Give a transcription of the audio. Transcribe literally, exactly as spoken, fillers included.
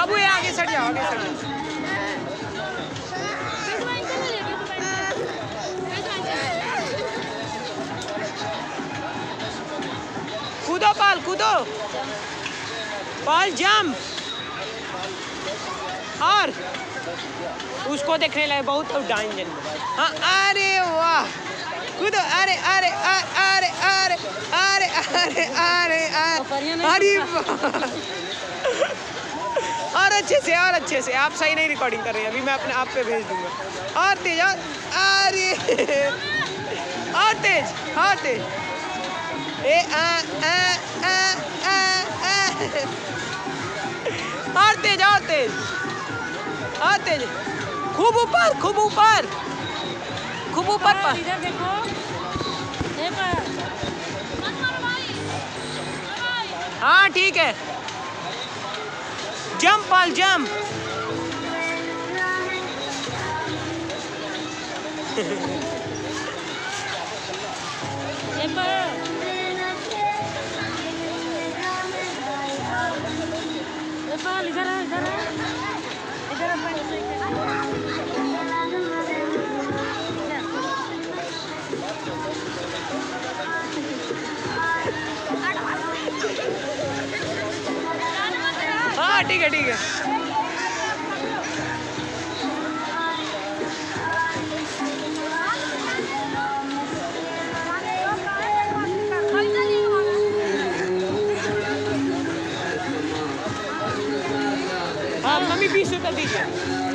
बाबू ये आगे सट जाओ, आगे सट जाओ। कूदो पाल, कूदो पाल, जंप। और उसको देखने लगे बहुत डांजन। हाँ अरे वाह, कूदो, अरे अरे अरे अरे अरे अरे अरे अरे अरे और अच्छे से, और अच्छे से। आप सही नहीं रिकॉर्डिंग कर रहे हैं, अभी मैं अपने आप पे भेज दूंगा। और तेज, और अरे और तेज, और तेज। ए आ आ आ आ आ और तेज, और तेज, और तेज। खूब ऊपर, खूब ऊपर, खूब ऊपर पर। इधर देखो, हाँ ठीक है, जंप पाल, जंप। पाल इधर है, इधर है, इधर हाँ ठीक है, ठीक है। हाँ मम्मी बीस रुपये दीजिए।